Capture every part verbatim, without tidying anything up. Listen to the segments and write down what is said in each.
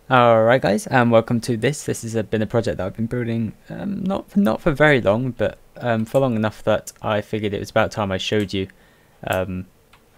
Alright guys, and welcome to this. This has been a project that I've been building um, not, not for very long, but um, for long enough that I figured it was about time I showed you um,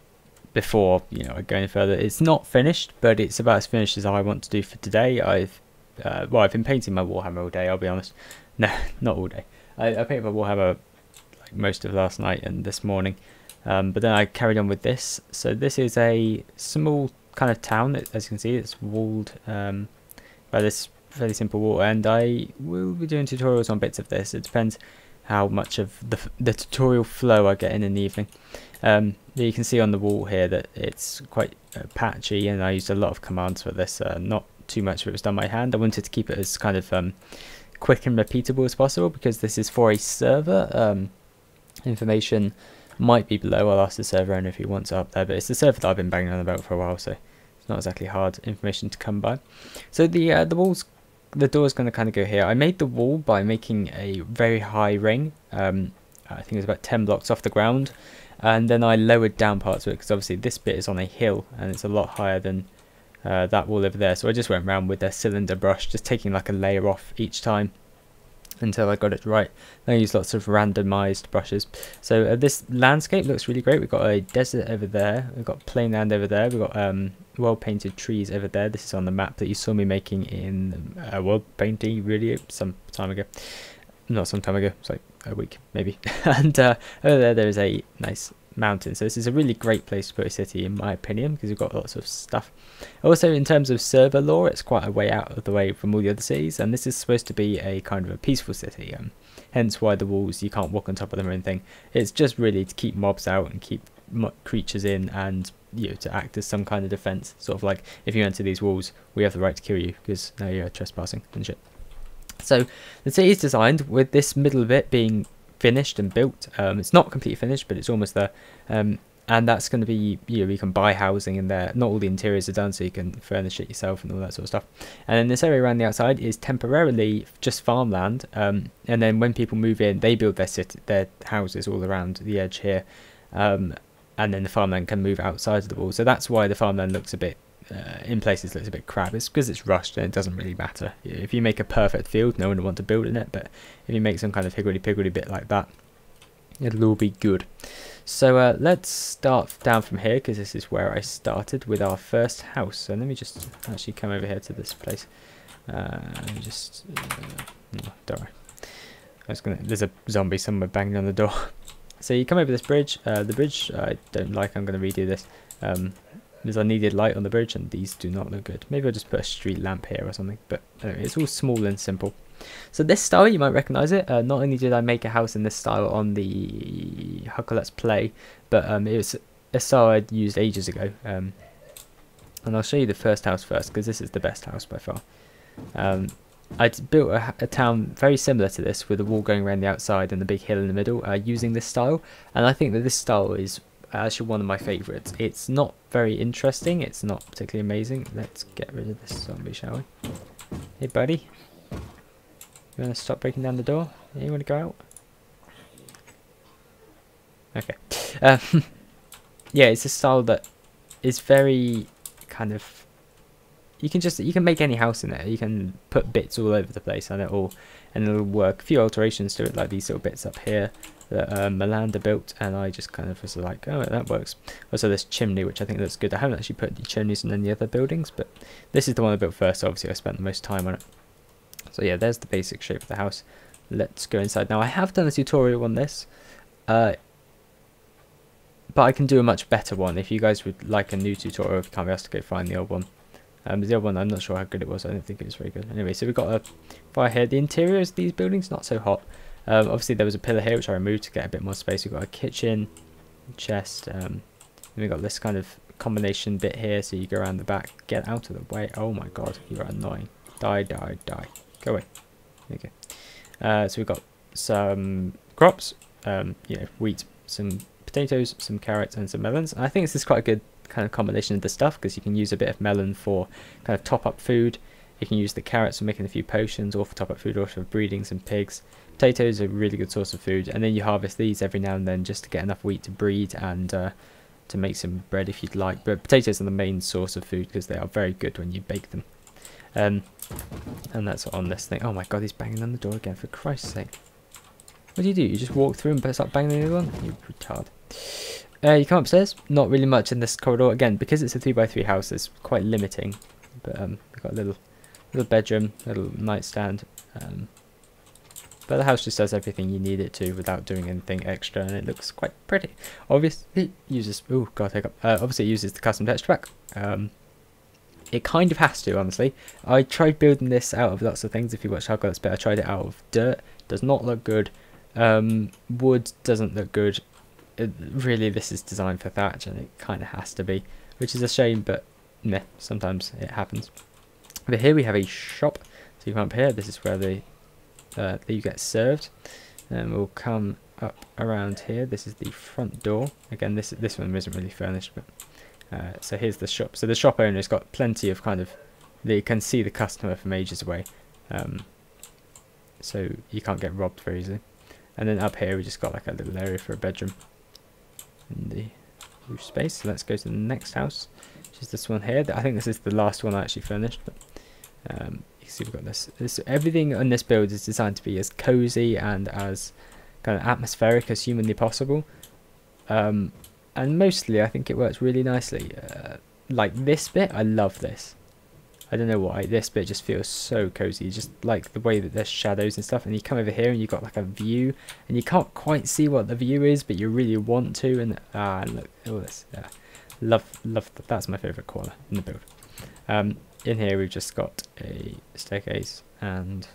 before you know I go any further. It's not finished, but it's about as finished as I want to do for today. I've uh, well, I've been painting my Warhammer all day, I'll be honest. No, not all day. I, I painted my Warhammer like most of last night and this morning, um, but then I carried on with this. So this is a small kind of town, as you can see. It's walled um, by this fairly simple wall, and I will be doing tutorials on bits of this. It depends how much of the, the tutorial flow I get in in the evening. Um, you can see on the wall here that it's quite uh, patchy, and I used a lot of commands for this. Uh, not too much of it was done by hand. I wanted to keep it as kind of um, quick and repeatable as possible, because this is for a server. Um, information might be below. I'll ask the server owner if he wants it up there, but it's the server that I've been banging on about for a while, so it's not exactly hard information to come by. So the uh, the walls, the door is going to kind of go here. I made the wall by making a very high ring. Um, I think it was about ten blocks off the ground, and then I lowered down parts of it, because obviously this bit is on a hill and it's a lot higher than uh, that wall over there. So I just went around with a cylinder brush, just taking like a layer off each time until I got it right. I use lots of randomized brushes. So uh, this landscape looks really great. We've got a desert over there, we've got plain land over there, we've got um, well painted trees over there. This is on the map that you saw me making in uh, world painting really some time ago. Not some time ago, it's like a week maybe. And uh, over there there is a nice mountain. So this is a really great place to put a city, in my opinion, because you've got lots of stuff. Also, in terms of server lore, it's quite a way out of the way from all the other cities, and this is supposed to be a kind of a peaceful city, um, hence why the walls, you can't walk on top of them or anything. It's just really to keep mobs out and keep mo creatures in, and you know, to act as some kind of defense. Sort of like, if you enter these walls, we have the right to kill you because now you're trespassing and shit. So the city is designed with this middle bit being finished and built. Um, it's not completely finished, but it's almost there. Um, and that's going to be, you know, you can buy housing in there. Not all the interiors are done, so you can furnish it yourself and all that sort of stuff. And then this area around the outside is temporarily just farmland. Um, and then when people move in, they build their city, their houses all around the edge here. Um, and then the farmland can move outside of the wall. So that's why the farmland looks a bit, uh, in places looks a bit crap. It's because it's rushed and it doesn't really matter. If you make a perfect field, no one will want to build in it. But if you make some kind of higgledy-piggledy bit like that, it'll all be good. So uh, let's start down from here, because this is where I started with our first house. So let me just actually come over here to this place. Uh, let me just uh, no, don't worry. I was gonna. There's a zombie somewhere banging on the door. So you come over this bridge. Uh, the bridge I don't like. I'm going to redo this. Um, there's unneeded light on the bridge, and these do not look good. Maybe I'll just put a street lamp here or something. But anyway, it's all small and simple. So this style, you might recognize it. Uh, not only did I make a house in this style on the Huckle Let's Play, but um, it was a style I'd used ages ago. Um, and I'll show you the first house first, because this is the best house by far. Um, I'd built a, a town very similar to this, with a wall going around the outside and the big hill in the middle, uh, using this style. And I think that this style is actually one of my favourites. It's not very interesting, it's not particularly amazing. Let's get rid of this zombie, shall we? Hey buddy. You want to stop breaking down the door? Yeah, you want to go out? Okay. Um, yeah, it's a style that is very kind of. You can just you can make any house in it. You can put bits all over the place, and it all and it'll work. A few alterations to it, like these little bits up here that um, Melanda built, and I just kind of was like, oh, that works. Also, this chimney, which I think looks good. I haven't actually put the chimneys in any other buildings, but this is the one I built first. So obviously, I spent the most time on it. So yeah, there's the basic shape of the house. Let's go inside. Now I have done a tutorial on this, uh, but I can do a much better one. If you guys would like a new tutorial, if you can't be asked to go find the old one. Um, the old one, I'm not sure how good it was. I don't think it was very good. Anyway, so we've got a fire here. The interiors of these buildings, not so hot. Um, obviously there was a pillar here which I removed to get a bit more space. We've got a kitchen, chest, um, and we've got this kind of combination bit here, so you go around the back. Get out of the way. Oh my god, you are annoying. Die, die, die. Go away. Okay. Uh, so we've got some crops, um, you know, wheat, some potatoes, some carrots, and some melons. And I think this is quite a good kind of combination of the stuff, because you can use a bit of melon for kind of top up food. You can use the carrots for making a few potions, or for top up food, or for breeding some pigs. Potatoes are a really good source of food, and then you harvest these every now and then just to get enough wheat to breed and uh, to make some bread if you'd like. But potatoes are the main source of food because they are very good when you bake them. Um, and that's on this thing. Oh my god, he's banging on the door again, for Christ's sake. What do you do? You just walk through and start banging the other one? You retard. Uh, you come upstairs. Not really much in this corridor. Again, because it's a three by three house, it's quite limiting. But um, we've got a little, little bedroom, little nightstand. Um, but the house just does everything you need it to without doing anything extra, and it looks quite pretty. Obviously, it uses. Oh god, take up. Uh, obviously, it uses the custom text pack. Um, It kind of has to, honestly. I tried building this out of lots of things. If you watch How I Got This Bit, I tried it out of dirt. Does not look good. Um, wood doesn't look good. It, really, this is designed for thatch, and it kind of has to be, which is a shame, but meh, sometimes it happens. But here we have a shop. So you come up here. This is where the uh, you get served, and we'll come up around here. This is the front door. Again, this this one isn't really furnished, but. Uh, so here's the shop. So the shop owner's got plenty of kind of, they can see the customer from ages away, um, so you can't get robbed very easily. And then up here we just got like a little area for a bedroom in the roof space. So let's go to the next house, which is this one here. I think this is the last one I actually furnished. But um, you can see we've got this. This everything on this build is designed to be as cozy and as kind of atmospheric as humanly possible. Um, And mostly, I think it works really nicely. Uh, like this bit, I love this. I don't know why. This bit just feels so cozy. Just like the way that there's shadows and stuff. And you come over here and you've got like a view. And you can't quite see what the view is, but you really want to. And ah, look, all this. Yeah. Love, love. That. That's my favourite corner in the build. Um, in here, we've just got a staircase and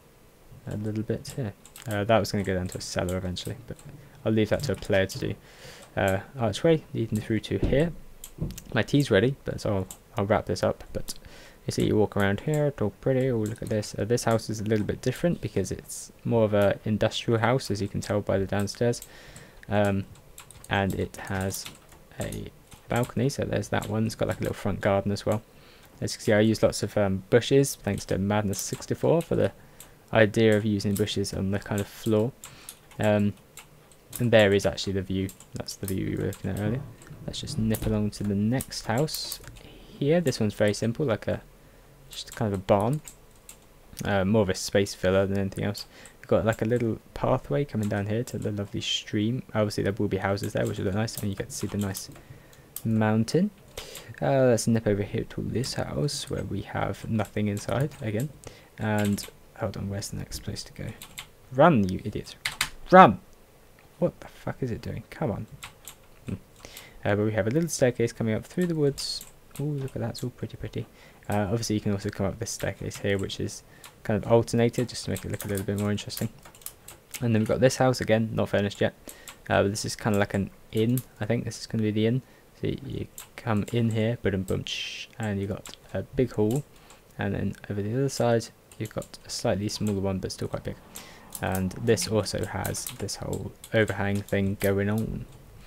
a little bit here. Uh, that was going to go down to a cellar eventually, but I'll leave that to a player to do. Uh, archway leading through to here. My tea's ready, but so I'll, I'll wrap this up. But you see, you walk around here, it's all pretty. Oh, look at this. Uh, this house is a little bit different because it's more of a industrial house, as you can tell by the downstairs. Um, and it has a balcony, so there's that one. It's got like a little front garden as well. As you can see, I use lots of um, bushes, thanks to Madness sixty-four for the idea of using bushes on the kind of floor. Um, And there is actually the view. That's the view we were looking at earlier. Let's just nip along to the next house here. This one's very simple, like a just kind of a barn. Uh, more of a space filler than anything else. We've got like a little pathway coming down here to the lovely stream. Obviously there will be houses there, which will look nice, and you get to see the nice mountain. Uh, let's nip over here to this house where we have nothing inside again. And hold on, where's the next place to go? Run, you idiot! Run! What the fuck is it doing? Come on. Hmm. Uh, but we have a little staircase coming up through the woods. Oh, look at that. It's all pretty, pretty. Uh, obviously, you can also come up this staircase here, which is kind of alternated, just to make it look a little bit more interesting. And then we've got this house, again, not furnished yet. Uh, but this is kind of like an inn, I think. This is going to be the inn. So you, you come in here, boom, boom, shh, and you've got a big hall. And then over the other side, you've got a slightly smaller one, but still quite big. And this also has this whole overhang thing going on.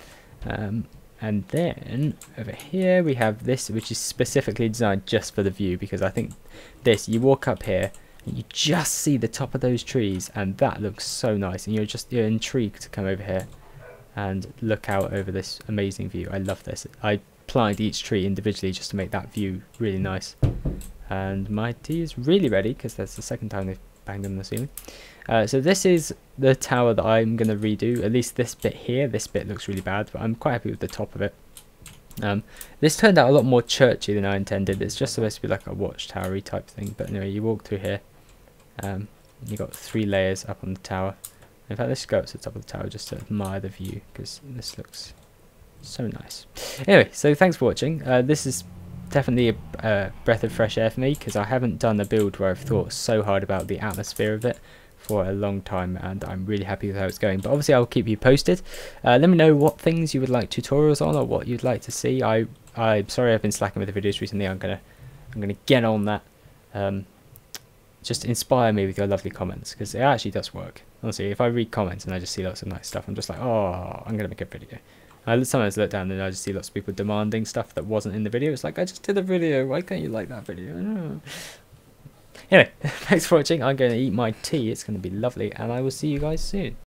Um, and then over here we have this, which is specifically designed just for the view, because I think this, you walk up here and you just see the top of those trees, and that looks so nice, and you're just you're intrigued to come over here and look out over this amazing view. I love this. I planted each tree individually just to make that view really nice. And my tea is really ready, because that's the second time they've banged on the ceiling. Uh, so this is the tower that I'm going to redo, at least this bit here. This bit looks really bad, but I'm quite happy with the top of it. Um, this turned out a lot more churchy than I intended. It's just supposed to be like a watchtower-y type thing, but anyway, you walk through here. Um, you got three layers up on the tower. In fact, let's go up to the top of the tower just to admire the view, because this looks so nice. Anyway, so thanks for watching. Uh, this is definitely a uh, breath of fresh air for me, because I haven't done a build where I've thought so hard about the atmosphere of it for a long time, and I'm really happy with how it's going. But obviously I'll keep you posted. Uh, let me know what things you would like tutorials on, or what you'd like to see. I I'm sorry I've been slacking with the videos recently. I'm gonna I'm gonna get on that. Um, just inspire me with your lovely comments, because it actually does work. Honestly, if I read comments and I just see lots of nice stuff, I'm just like, oh, I'm gonna make a video. I sometimes look down and I just see lots of people demanding stuff that wasn't in the video. It's like, I just did a video, why can't you like that video? I don't know. Anyway, thanks for watching. I'm going to eat my tea. It's going to be lovely, and I will see you guys soon.